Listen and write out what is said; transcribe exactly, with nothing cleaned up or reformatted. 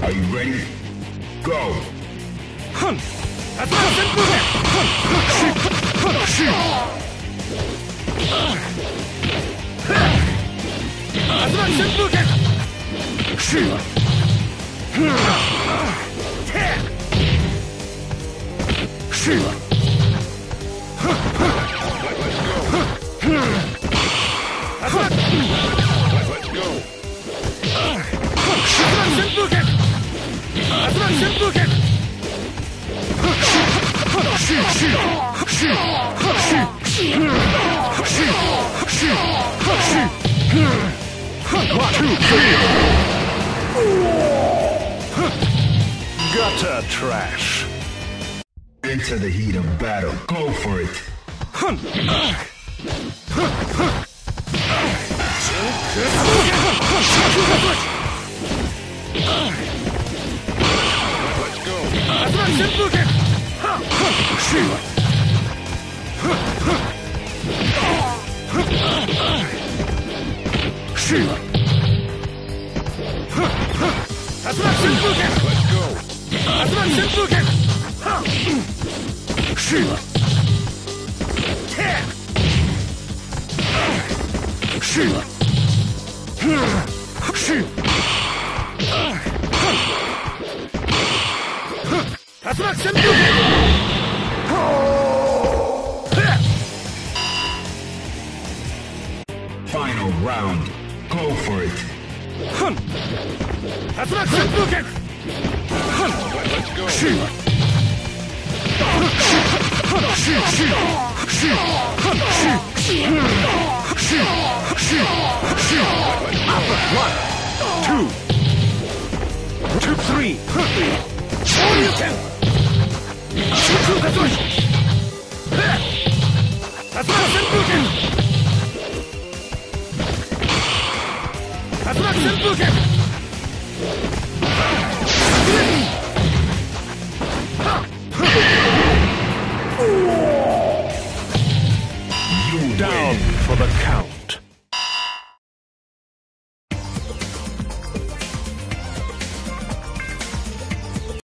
Are you ready? Go! Hun! That's not simple! Hun! Hun! That's not simple! Shoot! Shoot! Let's go! Gutter trash. Into the heat of battle. Go for it. Let's go. That's not simple. Let's go. That's not simple. Shoot. Shoot. Shoot. That's not simple. Final round. Go for it. That's not simple. Let's go. Shoot. Shoot. Shoot. Shoot. Shoot. Shoot. Shoot. Shoot. Shoot. One. Two. Two. Three. Shoryuken. That's not simple. That's not simple. You Down win. for the count.